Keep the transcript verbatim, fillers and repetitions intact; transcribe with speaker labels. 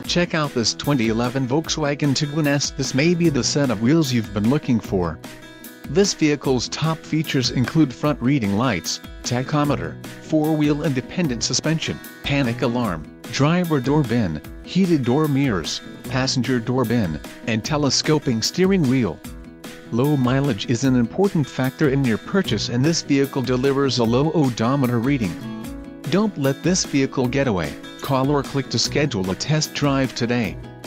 Speaker 1: Check out this twenty eleven Volkswagen Tiguan S. This may be the set of wheels you've been looking for. This vehicle's top features include front reading lights, tachometer, four-wheel independent suspension, panic alarm, driver door bin, heated door mirrors, passenger door bin, and telescoping steering wheel. Low mileage is an important factor in your purchase, and this vehicle delivers a low odometer reading. Don't let this vehicle get away. Call or click to schedule a test drive today.